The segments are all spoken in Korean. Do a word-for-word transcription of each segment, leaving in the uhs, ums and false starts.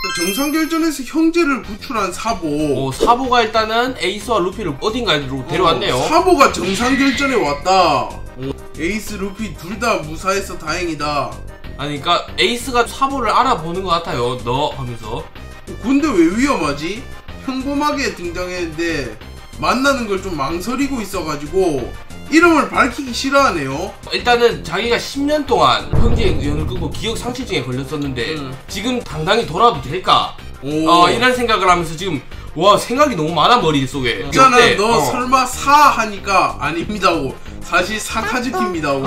정상결전에서 형제를 구출한 사보. 어, 사보가 일단은 에이스와 루피를 어딘가에 데려왔네요. 어, 사보가 정상결전에 왔다. 어, 에이스 루피 둘 다 무사해서 다행이다. 아니 그니까 에이스가 사보를 알아보는 것 같아요. 너 하면서. 근데 왜 위험하지? 평범하게 등장했는데 만나는 걸 좀 망설이고 있어가지고 이름을 밝히기 싫어하네요. 일단은 자기가 십 년 동안 형제의 연을 끊고 기억 상실증에 걸렸었는데 음. 지금 당당히 돌아도 될까? 어, 이런 생각을 하면서 지금 와 생각이 너무 많아 머릿속에. 있잖아 너 어. 설마 사 하니까 아닙니다고 사실 사카즈키입니다고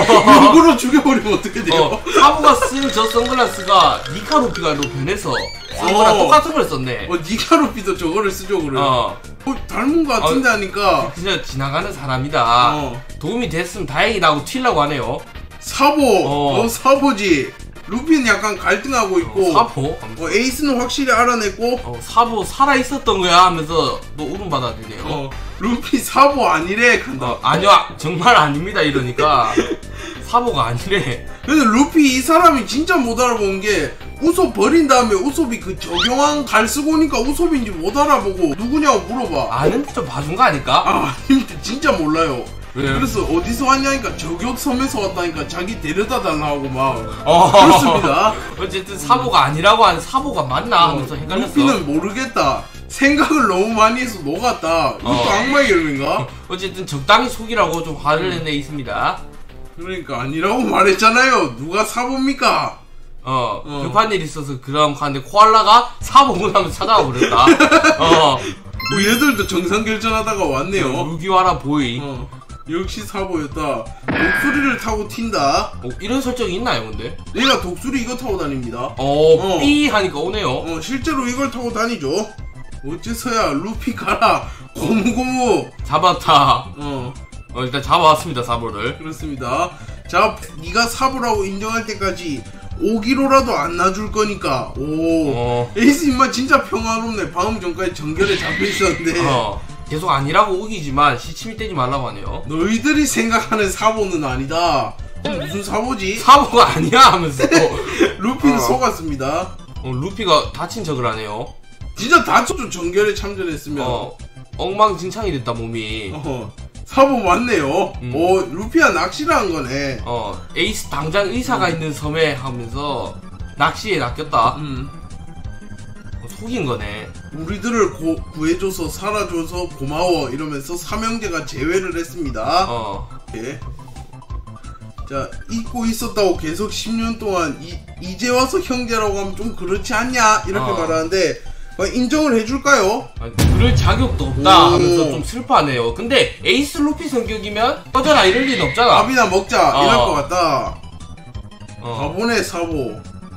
어. 일부러 죽여버리면 어떻게 돼요? 어. 사부가 쓴 저 선글라스가 니카루피가로 변해서 쓴 거랑 어. 똑같은 걸 썼네. 어, 니카루피도 저거를 쓰죠 그래. 어. 어, 닮은 거 같은데 어, 하니까 그냥 지나가는 사람이다. 어. 도움이 됐으면 다행이다 하고 튀려고 하네요. 사보! 어. 너 사보지? 루피는 약간 갈등하고 있고 어, 사보? 어, 에이스는 확실히 알아냈고 어, 사보 살아있었던 거야 하면서 또 울음받아들이네요. 어, 루피 사보 아니래 간다. 어, 아니요 정말 아닙니다 이러니까 사보가 아니래. 근데 루피 이 사람이 진짜 못 알아본 게 우섭 버린 다음에 우섭이 그 적용한 갈 쓰고 오니까 우섭인지 못 알아보고 누구냐고 물어봐. 아는데 좀 봐준 거 아닐까? 아 아닌데 진짜 몰라요. 왜? 그래서 어디서 왔냐니까 저격섬에서 왔다니까 자기 데려다 달라고 막 어. 그렇습니다. 어쨌든 사보가 아니라고 하는 사보가 맞나 하면서 헷갈렸어. 루피는 모르겠다. 생각을 너무 많이 해서 녹았다. 이것도 어. 악마의 열매인가? 어쨌든 적당히 속이라고 좀 화를 낸 애 있습니다. 그러니까 아니라고 말했잖아요. 누가 사보입니까? 어, 어 급한 일 있어서 그럼 가는데 코알라가 사보군 하면서 찾아와 버렸다. 어. 뭐 얘들도 정상결전하다가 왔네요. 무기와라 보이. 어. 역시 사보였다. 독수리를 타고 튄다. 어, 이런 설정이 있나요 근데? 얘가 독수리 이거 타고 다닙니다. 어, 어. 삐 하니까 오네요. 어, 실제로 이걸 타고 다니죠. 어째서야 루피 가라. 고무고무. 잡았다. 어. 어, 일단 잡아왔습니다 사보를. 그렇습니다. 자, 네가 사보라고 인정할 때까지 오 킬로그램라도 안 놔줄 거니까. 오. 어. 에이스 인마 진짜 평화롭네. 방금 전까지 정결에 잡혀있었는데 어. 계속 아니라고 우기지만 시침이 떼지 말라고 하네요. 너희들이 생각하는 사보는 아니다. 무슨 사보지? 사보가 아니야 하면서 루피는 어. 속았습니다. 어, 루피가 다친 척을 하네요. 진짜 다쳐도 정결에 참전했으면 어, 엉망진창이 됐다 몸이. 어. 사보 맞네요. 음. 오, 루피야 낚시를 한 거네. 어, 에이스 당장 의사가 음. 있는 섬에 하면서 낚시에 낚였다. 음. 어, 속인 거네. 우리들을 고, 구해줘서 살아줘서 고마워 이러면서 삼형제가 재회를 했습니다. 어. 예. 자, 잊고 있었다고 계속 십 년 동안 이, 이제 와서 형제라고 하면 좀 그렇지 않냐 이렇게 어. 말하는데 어, 인정을 해줄까요? 아니, 그럴 자격도 없다 오. 하면서 좀 슬퍼하네요. 근데 에이스 루피 성격이면 꺼져라 이럴 리는 없잖아. 밥이나 먹자 어. 이럴 것 같다. 어. 바보네 사보.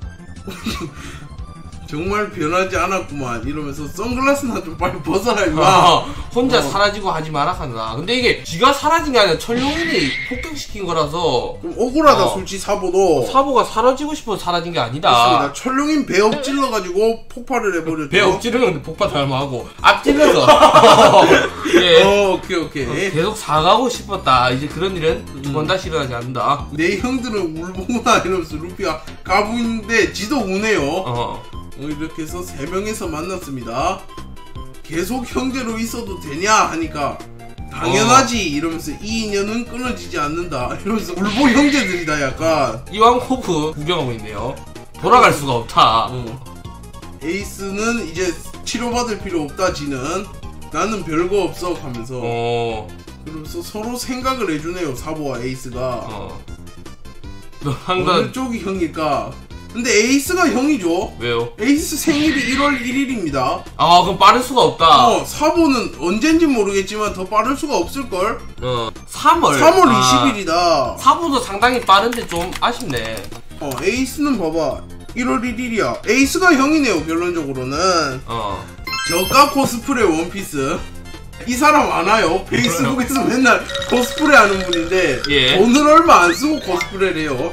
정말 변하지 않았구만 이러면서 선글라스나 좀 빨리 벗어라 임마. 어, 혼자 어. 사라지고 하지 마라 하나. 근데 이게 지가 사라진 게 아니라 철룡인이 폭격시킨 거라서 좀 억울하다. 어. 솔직히 사보도 사보가 사라지고 싶어서 사라진 게 아니다. 그렇습니다. 철룡인 배 엎질러가지고 폭발을 해버렸죠. 배 엎질러는데 폭발 닮아하고 앞질러서 예. 어, 오케이 오케이. 어, 계속 사가고 싶었다. 이제 그런 일은 두 번 다시 일어나지 않는다. 내 형들은 울보구나 이러면서 루피가 가부인데 지도 우네요. 어. 어, 이렇게 해서 세 명에서 만났습니다. 계속 형제로 있어도 되냐 하니까 당연하지 어. 이러면서 이 인연은 끊어지지 않는다 이러면서 울보 형제들이다 약간. 이왕 호프 구경하고 있네요. 돌아갈 수가 없다. 어. 에이스는 이제 치료받을 필요 없다 지는 나는 별거 없어 하면서 어. 그러면서 서로 생각을 해주네요 사보와 에이스가. 어. 너 항상 어느 쪽이 형일까? 근데 에이스가 형이죠. 왜요? 에이스 생일이 일월 일일입니다. 아 그럼 빠를 수가 없다. 어 사보는 언젠진 모르겠지만 더 빠를 수가 없을걸? 어 삼월 삼월 이십일이다. 사보도 상당히 빠른데 좀 아쉽네. 어 에이스는 봐봐 일월 일일이야. 에이스가 형이네요 결론적으로는. 어 저가 코스프레 원피스. 이 사람 아나요? 페이스북에서 맨날 코스프레 하는 분인데 예. 돈을 얼마 안 쓰고 코스프레를 해요.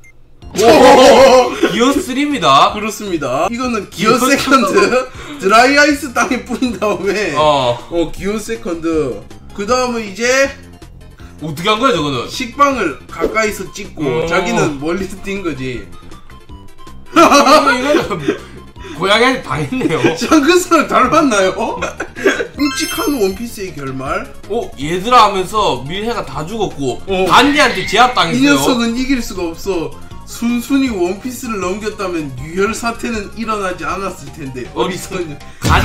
기어 삼입니다. 그렇습니다. 이거는 기어 세컨드 드라이 아이스 땅에 뿌린 다음에 어, 어 기어 세컨드. 그 다음에 이제 어떻게 한 거야 저거는? 식빵을 가까이서 찍고 어. 자기는 멀리서 뛴 거지. 이거는 고양이한테 당했네요. 샹크스랑 닮았나요? 끔찍한 원피스의 결말. 어 얘들아 하면서 밀해가 다 죽었고 어. 간디한테 제압당했어요. 이 녀석은 이길 수가 없어. 순순히 원피스를 넘겼다면 유혈 사태는 일어나지 않았을 텐데. 어리석은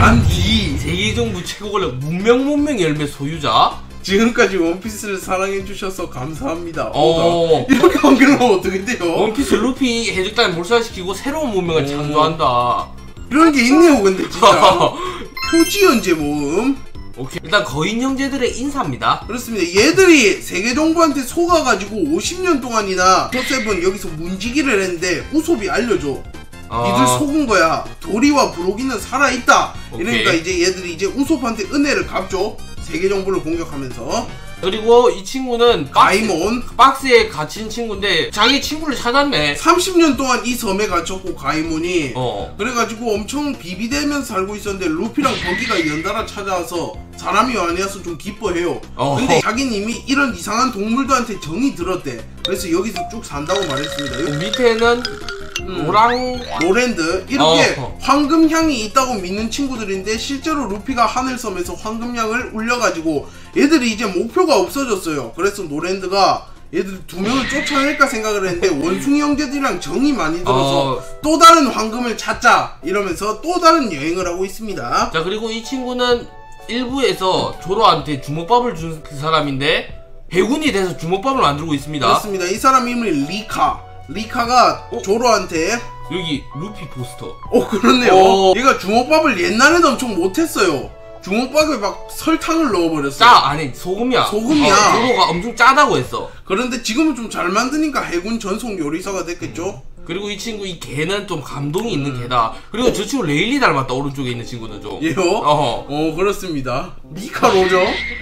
간디 세계정부 최고 권력 문명 문명 열매 소유자. 지금까지 원피스를 사랑해주셔서 감사합니다. 어. 이렇게 만들면 어떻게 돼요? 원피스 루피 해적단을 몰살시키고 새로운 문명을 창조한다. 이런 게 있네요. 근데 진짜 표지 연재 모음. 오케이. 일단 거인 형제들의 인사입니다. 그렇습니다. 얘들이 세계정부한테 속아가지고 오십 년 동안이나 조셉은 여기서 문지기를 했는데 우솝이 알려줘. 아. 니들 속은 거야. 도리와 브로기는 살아있다. 오케이. 이러니까 이제 얘들이 이제 우솝한테 은혜를 갚죠. 세계정부를 공격하면서. 그리고 이 친구는 가이몬 박스, 박스에 갇힌 친구인데 자기 친구를 찾았네. 삼십 년 동안 이 섬에 갇혔고 가이몬이 어. 그래가지고 엄청 비비대면서 살고 있었는데 루피랑 버기가 연달아 찾아와서 사람이 아니어서 좀 기뻐해요. 어. 근데 자기는 이미 이런 이상한 동물들한테 정이 들었대. 그래서 여기서 쭉 산다고 말했습니다. 여기 밑에는 음. 노랑 노랜드 이렇게 어. 황금향이 있다고 믿는 친구들인데 실제로 루피가 하늘섬에서 황금향을 울려가지고 얘들이 이제 목표가 없어졌어요. 그래서 노랜드가 얘들 두 명을 쫓아낼까 생각을 했는데 원숭이 형제들이랑 정이 많이 들어서 어. 또 다른 황금을 찾자 이러면서 또 다른 여행을 하고 있습니다. 자 그리고 이 친구는 일부에서 조로한테 주먹밥을 준 그 사람인데 해군이 돼서 주먹밥을 만들고 있습니다. 그렇습니다. 이 사람 이름이 리카. 리카가 어? 조로한테 여기 루피 포스터. 어 그렇네요. 어... 얘가 주먹밥을 옛날에는 엄청 못했어요. 주먹밥에 막 설탕을 넣어버렸어. 짜 아니 소금이야. 소금이야. 어, 조로가 엄청 짜다고 했어. 그런데 지금은 좀 잘 만드니까 해군 전속 요리사가 됐겠죠. 그리고 이 친구 이 개는 좀 감동이 있는 음. 개다. 그리고 저 친구 레일리 닮았다. 오른쪽에 있는 친구는 좀. 예요? 어허. 어 그렇습니다. 미카로죠.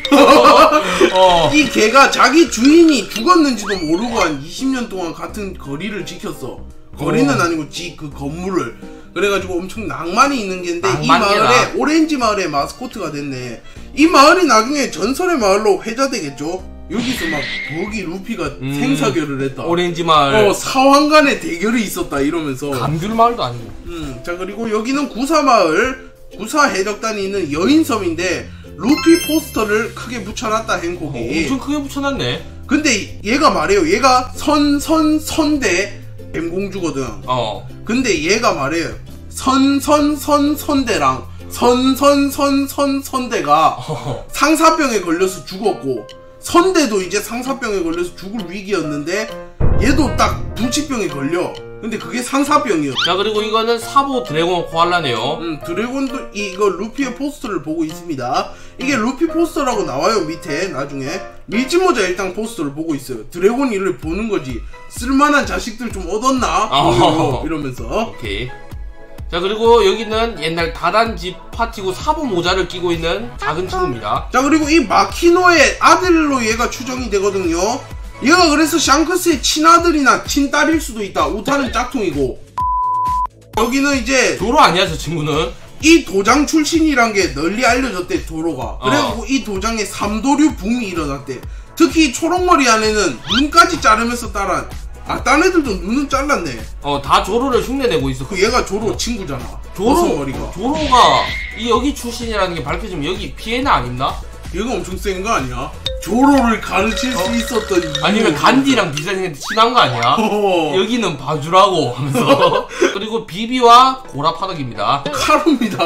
어. 이 개가 자기 주인이 죽었는지도 모르고 한 이십 년 동안 같은 거리를 지켰어. 거리는 어. 아니고 지 그 건물을. 그래가지고 엄청 낭만이 있는 개인데 이 마을에 오렌지 마을의 마스코트가 됐네. 이 마을이 나중에 전설의 마을로 회자되겠죠. 여기서 막 버기 루피가 음, 생사결을 했다. 오렌지 마을. 어 사왕 간의 대결이 있었다 이러면서. 감귤 마을도 아니고. 음, 자 그리고 여기는 구사 마을. 구사 해적단이 있는 여인섬인데 루피 포스터를 크게 붙여놨다 행콕이. 어, 엄청 크게 붙여놨네. 근데 얘가 말해요. 얘가 선 선 선대 뱀공주거든. 어. 근데 얘가 말해요. 선 선 선 선대랑 선 선 선 선 선대가 어. 상사병에 걸려서 죽었고. 선대도 이제 상사병에 걸려서 죽을 위기였는데 얘도 딱 눈치병에 걸려. 근데 그게 상사병이었어. 자 그리고 이거는 사보 드래곤 코알라네요. 음 드래곤도 이거 루피의 포스터를 보고 있습니다. 이게 루피 포스터라고 나와요 밑에 나중에. 밀짚모자 일단 포스터를 보고 있어요. 드래곤 이를 보는 거지. 쓸만한 자식들 좀 얻었나? 어. 이러면서. 오케이. 자 그리고 여기는 옛날 다단집 파티고 사보 모자를 끼고 있는 작은 친구입니다. 자 그리고 이 마키노의 아들로 얘가 추정이 되거든요. 얘가 그래서 샹크스의 친아들이나 친딸일 수도 있다. 우타는 짝퉁이고. 여기는 이제 조로 아니야 저 친구는? 이 도장 출신이란 게 널리 알려졌대 조로가. 그래갖고 어. 이 도장에 삼도류 붐이 일어났대. 특히 초록머리 안에는 눈까지 자르면서 따란. 아, 딴 애들도 눈은 잘랐네. 어, 다 조로를 흉내내고 있어. 그 얘가 조로 친구잖아. 조로, 머리가. 조로가 이 여기 출신이라는 게 밝혀지면 여기 피해나 안 입나? 얘가 엄청 센 거 아니야? 조로를 가르칠 어? 수 있었던 아니면 간디랑 비슷한데 친한 거 아니야? 어. 여기는 봐주라고 하면서. 그리고 비비와 고라파덕입니다. 카루입니다.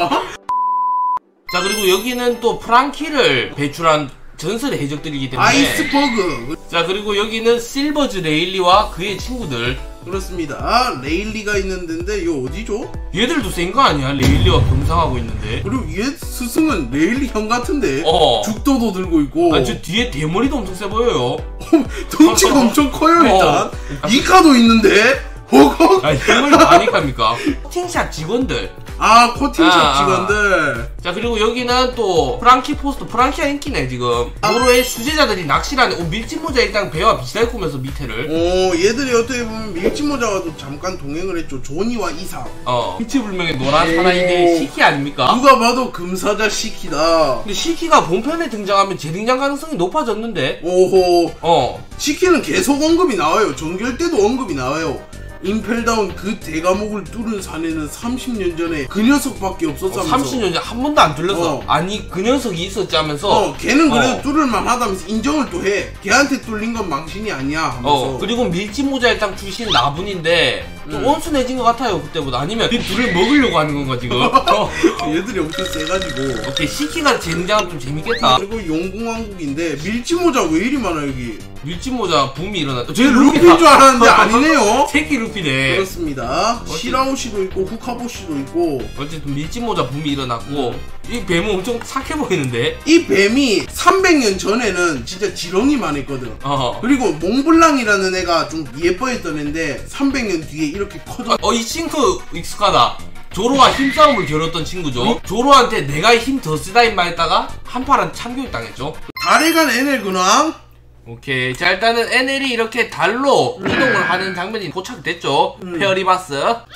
자 그리고 여기는 또 프랑키를 배출한 전설의 해적들이기 때문에 아이스버그. 자 그리고 여기는 실버즈 레일리와 그의 친구들. 그렇습니다. 아, 레일리가 있는 데인데 이거 어디죠? 얘들도 센 거 아니야? 레일리와 경상하고 있는데. 그리고 얘 스승은 레일리 형 같은데. 어. 죽도도 들고 있고. 아, 저 뒤에 대머리도 엄청 세 보여요. 덩치가 엄청 커요 일단. 어. 이카도 있는데. 허걱. 아니 형을 많이 갑니까? 코팅샵 직원들. 아 코팅샵 아, 직원들. 아. 자 그리고 여기는 또 프랑키 포스터. 프랑키가 인기네 지금. 도로의 아. 수제자들이 낚시를 하네. 오 밀짚모자 일단 배와 비슷하게 꾸면서 밑에를. 오 얘들이 어떻게 보면 밀짚모자와도 잠깐 동행을 했죠. 조니와 이삭. 어 빛의불명의 노란 사나이인데 시키 아닙니까? 누가 봐도 금사자 시키다. 근데 시키가 본편에 등장하면 재등장 가능성이 높아졌는데. 오호. 어 시키는 계속 언급이 나와요. 정결 때도 언급이 나와요. 임펠다운 그 대감옥을 뚫은 사내는 삼십 년 전에 그 녀석밖에 없었다면서. 어, 삼십 년 전 한 번도 안 뚫렸어. 어. 아니 그 녀석이 있었지 하면서. 어, 걔는 그래도 어. 뚫을만 하다면서 인정을 또 해. 걔한테 뚫린 건 망신이 아니야 하면서. 어, 그리고 밀짚모자일당 출신 나분인데 좀 음. 온순해진 것 같아요 그때보다. 아니면 이 둘을 먹으려고 하는 건가 지금? 어. 얘들이 엄청 세가지고. 오케이, 시키가 젠장은 좀 재밌겠다. 그리고 용궁왕국인데 밀짚모자 왜 이리 많아 여기? 밀짚모자 붐이 일어났다. 쟤 루피인 줄 알았는데 아니네요. 새끼 루피네. 그렇습니다. 시라오시도 있고 후카보시도 있고. 어쨌든 밀짚모자 붐이 일어났고 음. 이 뱀은 엄청 착해 보이는데? 이 뱀이 삼백 년 전에는 진짜 지렁이만 했거든. 어허. 그리고 몽블랑이라는 애가 좀 예뻐했던 애인데 삼백 년 뒤에 이렇게 커져. 어, 이 친구 익숙하다. 조로와 힘싸움을 겨뤘던 친구죠. 응? 조로한테 내가 힘 더 쓰다 임마 했다가 한파란 참교육 당했죠. 달에 간 에넬 근황. 오케이, 자 일단은 에넬이 이렇게 달로 음. 이동을 하는 장면이 포착됐죠. 음. 페어리바스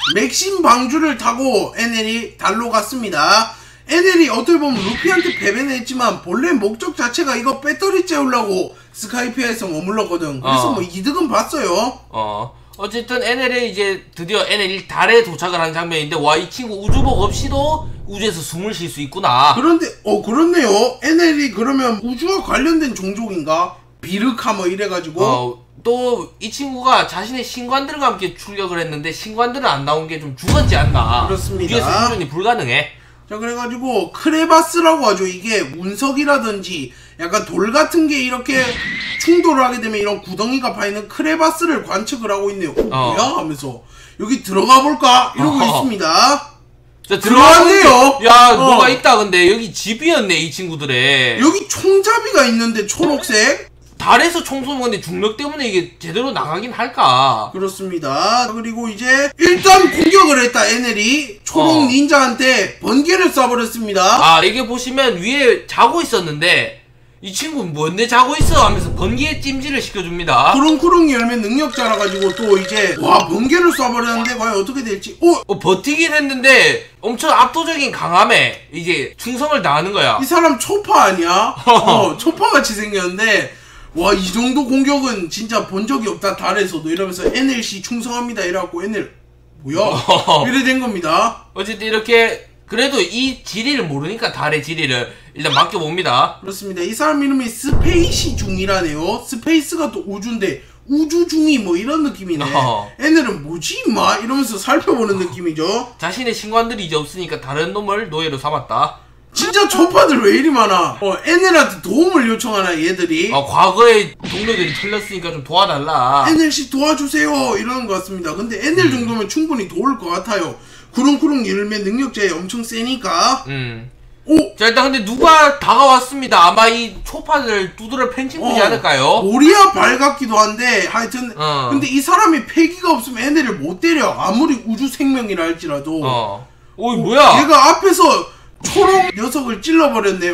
맥심 방주를 타고 에넬이 달로 갔습니다. 에넬이 어떻게 보면 루피한테 패배는 했지만 본래 목적 자체가 이거 배터리 채우려고 스카이피아에서 머물렀거든. 그래서 어. 뭐 이득은 봤어요. 어 어쨌든 에넬이 이제 드디어 에넬이 달에 도착을 하는 장면인데, 와, 이 친구 우주복 없이도 우주에서 숨을 쉴 수 있구나. 그런데 어 그렇네요. 에넬이 그러면 우주와 관련된 종족인가? 비르카 뭐 이래가지고 어, 또 이 친구가 자신의 신관들과 함께 출격을 했는데 신관들은 안 나온 게 좀 죽었지 않나. 그렇습니다. 우주에서 생존이 불가능해. 자, 그래가지고 크레바스라고 하죠. 이게 운석이라든지 약간 돌 같은 게 이렇게 충돌을 하게 되면 이런 구덩이가 파이는 크레바스를 관측을 하고 있네요. 어. 뭐야? 하면서 여기 들어가 볼까? 이러고 어. 있습니다. 자, 들어왔네요. 야, 어. 뭐가 있다. 근데 여기 집이었네, 이 친구들의. 여기 총잡이가 있는데 초록색. 달에서 총 쏘는 건데 중력 때문에 이게 제대로 나가긴 할까? 그렇습니다. 그리고 이제 일단 공격을 했다. 에넬이 초록 어. 닌자한테 번개를 쏴버렸습니다. 아, 이게 보시면 위에 자고 있었는데 이 친구 뭔데 자고 있어 하면서 번개에 찜질을 시켜줍니다. 쿠릉쿠릉 열매 능력자라 가지고 또 이제 와 번개를 쏴버렸는데 과연 어떻게 될지. 어? 어 버티긴 했는데 엄청 압도적인 강함에 이제 충성을 다하는 거야. 이 사람 초파 아니야? 어 초파같이 생겼는데 와, 이 정도 공격은 진짜 본 적이 없다. 달에서도. 이러면서 엔엘씨 충성합니다. 이래갖고 에넬 뭐야? 이래 된 겁니다. 어쨌든 이렇게 그래도 이 지리를 모르니까 달의 지리를 일단 맡겨봅니다. 그렇습니다. 이 사람 이름이 스페이시 중이라네요. 스페이스가 또 우주인데 우주중이 뭐 이런 느낌이네. 어. 에넬은 뭐지 임마? 이러면서 살펴보는 느낌이죠. 자신의 신관들이 이제 없으니까 다른 놈을 노예로 삼았다. 진짜 초파들 왜 이리 많아? 어, 에넬한테 도움을 요청하나 얘들이? 어, 과거에 동료들이 틀렸으니까 좀 도와달라. 에넬씨 도와주세요 이러는 것 같습니다. 근데 에넬 음. 정도면 충분히 도울 것 같아요. 구릉구릉 열매 능력자에 엄청 세니까. 음. 오! 자, 일단 근데 누가 다가왔습니다. 아마 이 초파들 두드러 팬칭 보지 어, 않을까요? 모리아 발 같기도 한데 하여튼 어. 근데 이 사람이 패기가 없으면 에넬을 못 때려. 아무리 우주 생명이라 할지라도. 어. 어이 뭐야? 얘가 앞에서 초록 녀석을 찔러버렸네.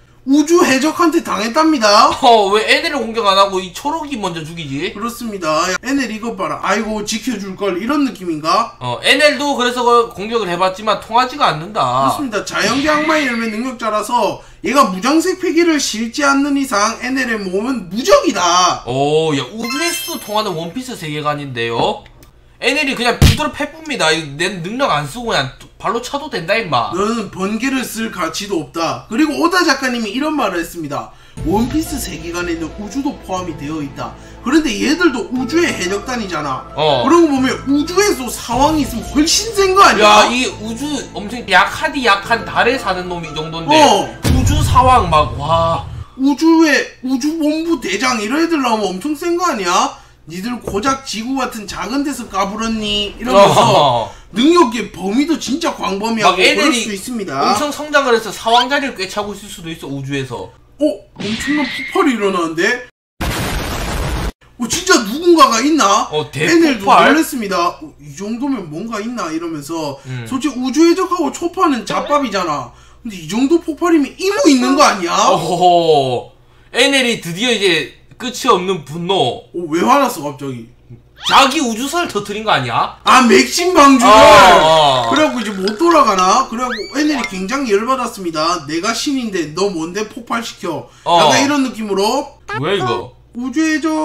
우주 해적한테 당했답니다. 어, 왜 에넬을 공격 안 하고 이 초록이 먼저 죽이지? 그렇습니다. 에넬 이것 봐라. 아이고 지켜줄걸 이런 느낌인가? 어, 에넬도 그래서 공격을 해봤지만 통하지가 않는다. 그렇습니다. 자연계 악마의 열매 능력자라서 얘가 무장색 패기를 실지 않는 이상 에넬의 몸은 무적이다. 오, 야, 우주에서도 통하는 원피스 세계관인데요? 에넬이 그냥 두드러 패쁩니다. 내 능력 안 쓰고 그냥 발로 차도 된다 임마. 너는 번개를 쓸 가치도 없다. 그리고 오다 작가님이 이런 말을 했습니다. 원피스 세계관에는 우주도 포함이 되어 있다. 그런데 얘들도 우주의 해적단이잖아. 어. 그런 거 보면 우주에서 상황이 있으면 훨씬 센 거 아니야? 야, 이 우주 엄청 약하디 약한 달에 사는 놈이 이 정도인데 어. 우주 상황 막 와. 우주의 우주본부 대장 이런 애들 나오면 엄청 센 거 아니야? 니들 고작 지구 같은 작은 데서 까불었니? 이러면서 어. 능력의 범위도 진짜 광범위하고 그럴 수 있습니다. 엄청 성장을 해서 사왕자리를 꿰차고 있을 수도 있어. 우주에서. 어? 엄청난 폭발이 일어나는데? 어 진짜 누군가가 있나? 어 에넬도 놀랬습니다. 어, 이 정도면 뭔가 있나? 이러면서 음. 솔직히 우주해적하고 초파는 잡밥이잖아. 근데 이 정도 폭발이면 이모 있는 거 아니야? 어허. 에넬이 드디어 이제 끝이 없는 분노. 어, 왜 화났어 갑자기? 자기 우주선을 터뜨린 거 아니야? 아 맥심 방주를! 어, 어. 그래갖고 이제 못 돌아가나? 그래갖고 에넬이 굉장히 열받았습니다. 내가 신인데 너 뭔데 폭발시켜? 어. 약간 이런 느낌으로. 뭐야 이거? 우주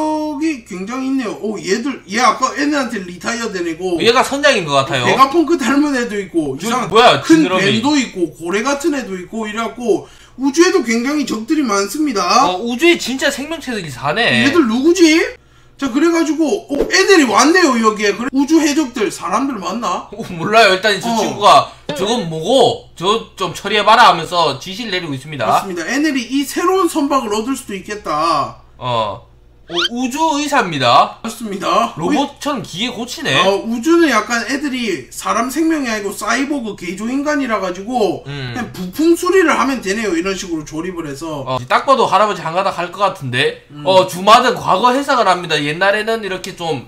해적이 굉장히 있네요. 오, 얘들, 얘 아까 애들한테 리타이어 된 애고. 얘가 선장인 것 같아요. 베가펑크 닮은 애도 있고, 이상 뭐야, 큰 지느러미. 뱀도 있고, 고래 같은 애도 있고, 이래갖고, 우주에도 굉장히 적들이 많습니다. 어, 우주에 진짜 생명체들이 사네. 얘들 누구지? 자, 그래가지고, 어, 애들이 왔네요, 여기에. 그래, 우주 해적들, 사람들 맞나? 어, 몰라요. 일단 저 어. 친구가 저건 뭐고, 저 좀 처리해봐라 하면서 지시를 내리고 있습니다. 맞습니다. 애들이 이 새로운 선박을 얻을 수도 있겠다. 어. 어, 우주 의사입니다. 맞습니다. 로봇처럼 기계 고치네. 어, 우주는 약간 애들이 사람 생명이 아니고 사이보그 개조인간이라 가지고 음. 그냥 부품 수리를 하면 되네요. 이런 식으로 조립을 해서. 어, 딱 봐도 할아버지 한가닥 할 것 같은데. 음. 어, 주마등 과거 해석을 합니다. 옛날에는 이렇게 좀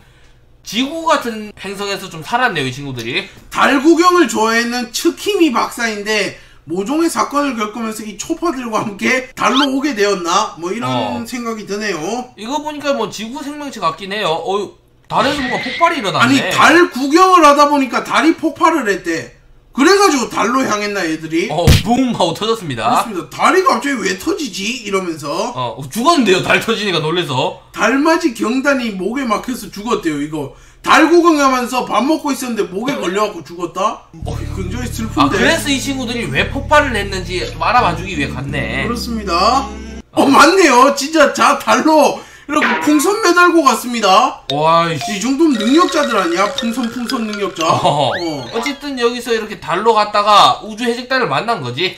지구 같은 행성에서 좀 살았네요, 이 친구들이. 달 구경을 좋아했는 츠키미 박사인데 모종의 사건을 겪으면서 이 초파들과 함께 달로 오게 되었나? 뭐 이런 어. 생각이 드네요. 이거 보니까 뭐 지구 생명체 같긴 해요. 어, 달에서 뭔가 폭발이 일어났네. 아니, 달 구경을 하다 보니까 달이 폭발을 했대. 그래가지고 달로 향했나 얘들이? 어, 붐 하고 터졌습니다. 그렇습니다. 달이 갑자기 왜 터지지? 이러면서 어, 죽었는데요, 달 터지니까 놀래서. 달맞이 경단이 목에 막혀서 죽었대요. 이거 달 구경하면서 밥 먹고 있었는데 목에 걸려갖고 죽었다? 어, 굉장히 슬픈데. 아, 그래서 이 친구들이 왜 폭발을 했는지 좀 알아봐주기 위해 갔네. 그렇습니다. 어, 맞네요. 진짜 자 달로 이렇게 풍선 매달고 갔습니다. 와, 이씨. 이 정도면 능력자들 아니야? 풍선 풍선 능력자. 어. 어. 어쨌든 여기서 이렇게 달로 갔다가 우주 해적단을 만난 거지.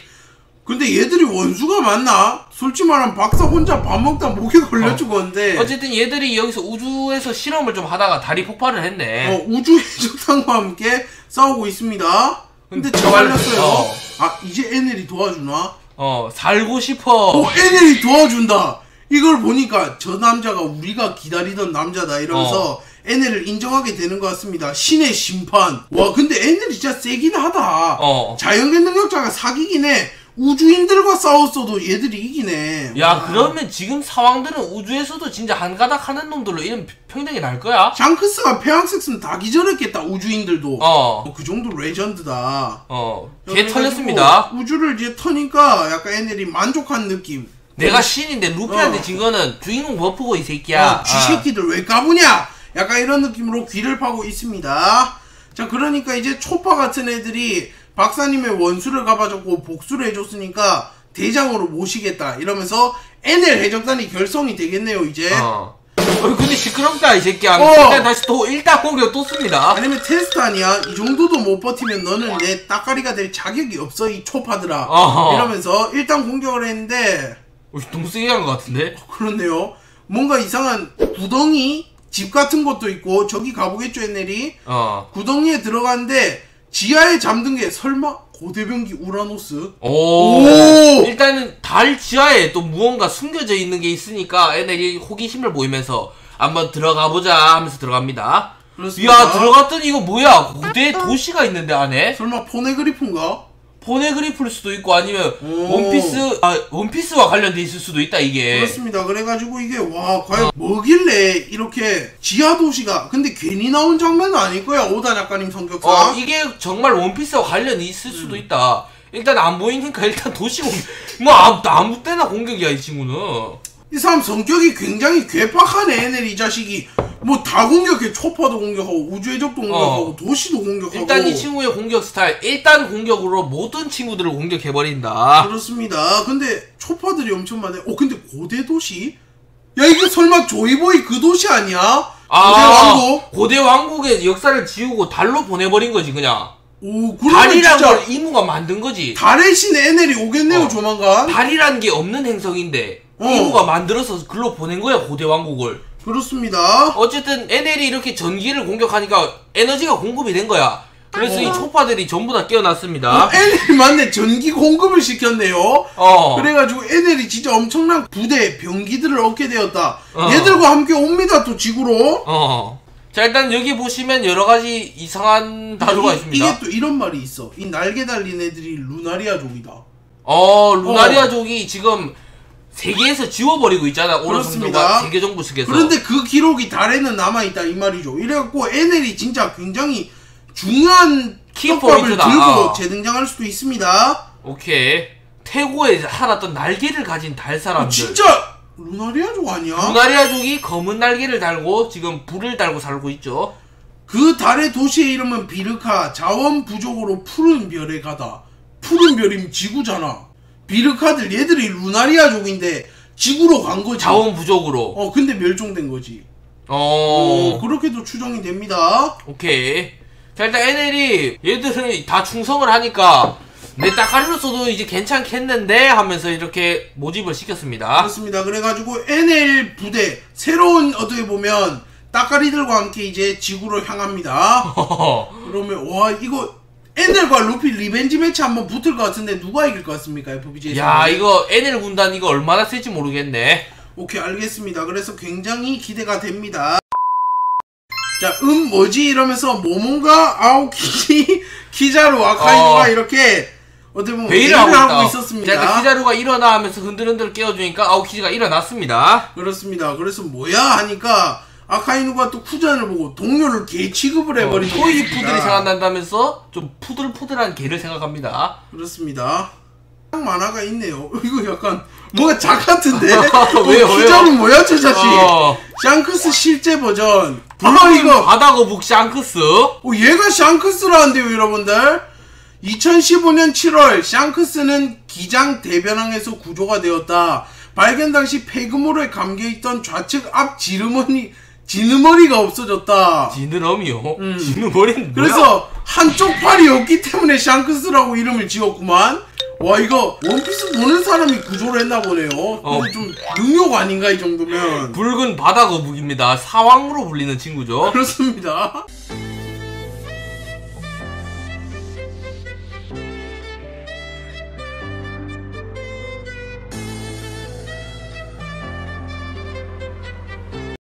근데 얘들이 원수가 맞나? 솔직히 말하면 박사 혼자 밥 먹다 목에 걸려 어. 죽었는데. 어쨌든 얘들이 여기서 우주에서 실험을 좀 하다가 달이 폭발을 했네. 어, 우주 해적단과 함께 싸우고 있습니다. 근데 저 걸렸어요. 어. 아, 이제 애들이 도와주나? 어, 살고 싶어. 어, 애들이 도와준다. 이걸 보니까 저 남자가 우리가 기다리던 남자다 이러면서 어. 애네를 인정하게 되는 것 같습니다. 신의 심판. 와, 근데 애네들이 진짜 세긴 하다. 어. 자연계 능력자가 사기긴 해. 우주인들과 싸웠어도 얘들이 이기네. 야, 와. 그러면 지금 사왕들은 우주에서도 진짜 한가닥 하는 놈들로 이런 평등이 날 거야? 샹크스가 페앙섹스는 다 기절했겠다. 우주인들도. 어. 어, 그 정도 레전드다. 어. 개 털렸습니다. 우주를 이제 터니까 약간 애네들이 만족한 느낌. 내가 신인데 루피한테 어. 진 거는 주인공 버프고 이 새끼야. 어, 쥐 새끼들 왜 까부냐? 약간 이런 느낌으로 귀를 파고 있습니다. 자, 그러니까 이제 초파 같은 애들이 박사님의 원수를 갚아줬고 복수를 해줬으니까 대장으로 모시겠다 이러면서 엔엘 해적단이 결성이 되겠네요 이제. 어. 어, 근데 시끄럽다 이 새끼야. 어. 일단 다시 또 일단 공격 또 씁니다. 아니면 테스트 아니야? 이 정도도 못 버티면 너는 내 따까리가 될 자격이 없어 이 초파들아. 어허. 이러면서 일단 공격을 했는데 어, 너무 세게 한 것 같은데? 그렇네요. 뭔가 이상한 구덩이 집 같은 것도 있고 저기 가보겠죠 엔엘이. 어. 구덩이에 들어갔는데 지하에 잠든 게 설마 고대병기 우라노스? 오. 오! 일단은 달 지하에 또 무언가 숨겨져 있는 게 있으니까 애들이 호기심을 보이면서 한번 들어가 보자 하면서 들어갑니다. 그렇습니다. 야, 들어갔더니 이거 뭐야? 고대 도시가 있는데 안에? 설마 포네그리프인가? 포네그리프일 수도 있고 아니면 오. 원피스 아 원피스와 관련돼 있을 수도 있다 이게. 그렇습니다. 그래가지고 이게 와 과연 뭐길래 이렇게 지하 도시가 근데 괜히 나온 장면은 아닐 거야 오다 작가님 성격상. 어, 이게 정말 원피스와 관련이 있을 수도 음. 있다. 일단 안 보이니까 일단 도시 공격 뭐 아무, 아무 때나 공격이야 이 친구는. 이 사람 성격이 굉장히 괴팍하네 애들 이 자식이. 뭐 다 공격해. 초파도 공격하고 우주해적도 공격하고 어. 도시도 공격하고. 일단 이 친구의 공격 스타일 일단 공격으로 모든 친구들을 공격해버린다. 그렇습니다. 근데 초파들이 엄청 많네. 어 근데 고대 도시? 야 이게 설마 조이보이 그 도시 아니야? 아, 고대 왕국? 고대 왕국의 역사를 지우고 달로 보내버린 거지 그냥. 오 그러면 달이란 진짜 걸 이무가 만든 거지. 달의 신의 에넬이 오겠네요 어. 조만간. 달이란 게 없는 행성인데 어. 이무가 만들어서 글로 보낸 거야 고대 왕국을. 그렇습니다. 어쨌든 에넬이 이렇게 전기를 공격하니까 에너지가 공급이 된 거야. 그래서 어. 이 초파들이 전부 다 깨어났습니다. 어, 에넬이 맞네. 전기 공급을 시켰네요. 어. 그래가지고 에넬이 진짜 엄청난 부대 병기들을 얻게 되었다. 어. 얘들과 함께 옵니다 또 지구로. 어. 자 일단 여기 보시면 여러가지 이상한 다루가 이, 있습니다. 이게 또 이런 말이 있어. 이 날개 달린 애들이 루나리아족이다. 어 루나리아족이 지금 세계에서 지워버리고 있잖아. 그렇습니다. 오노성조가 세계 정부 측에서. 그런데 그 기록이 달에는 남아있다 이 말이죠. 이래갖고 에넬이 진짜 굉장히 중요한 떡밥을 키포인트다. 들고 어. 재등장할 수도 있습니다. 오케이. 태고에 살았던 날개를 가진 달 사람들. 어, 진짜 루나리아족 아니야? 루나리아족이 검은 날개를 달고 지금 불을 달고 살고 있죠. 그 달의 도시의 이름은 비르카. 자원 부족으로 푸른 별에 가다. 푸른 별이면 지구잖아. 비르카들 얘들이 루나리아족인데 지구로 간 거지. 자원 부족으로. 어 근데 멸종된 거지. 어... 어 그렇게도 추정이 됩니다. 오케이. 자 일단 엔엘이 얘들은 다 충성을 하니까 내 따까리로서도 이제 괜찮겠는데 하면서 이렇게 모집을 시켰습니다. 그렇습니다. 그래가지고 엔엘 부대 새로운 어떻게 보면 따까리들과 함께 이제 지구로 향합니다. 그러면 와 이거 엔엘과 루피 리벤지 매치 한번 붙을 것 같은데 누가 이길 것 같습니까? 에프비제이 야 이거 엔엘 군단 이거 얼마나 쓸지 모르겠네. 오케이 알겠습니다. 그래서 굉장히 기대가 됩니다. 자, 음 뭐지? 이러면서 모몬과 아오키지, 키자루, 아카이누가 어... 이렇게 어떻게 보면 회의를 하고, 하고 있었습니다. 자, 키자루가 일어나 하면서 흔들흔들 깨워주니까 아오키지가 일어났습니다. 그렇습니다. 그래서 뭐야 하니까 아카이누가 또 쿠잔을 보고 동료를 개 취급을 해버린 어, 토이 푸들이 생각난다면서 좀 푸들푸들한 개를 생각합니다. 그렇습니다. 만화가 있네요. 이거 약간 뭔가 작 같은데? 왜요? 키자루 뭐야 저 자식? 어. 샹크스 실제 버전. 물론 이거 바다거북 샹크스. 어, 얘가 샹크스라는데요 여러분들. 이천십오 년 칠월 샹크스는 기장 대변항에서 구조가 되었다. 발견 당시 폐그물에 감겨있던 좌측 앞 지느머리 지느머리가 없어졌다. 지느러미요? 음. 지느머리는 뭐야? 그래서 한쪽 팔이 없기 때문에 샹크스라고 이름을 지었구만. 와 이거 원피스 보는 사람이 구조를 했나 보네요. 어. 근데 좀 능력 아닌가 이 정도면. 붉은 바다거북입니다. 사왕으로 불리는 친구죠. 그렇습니다.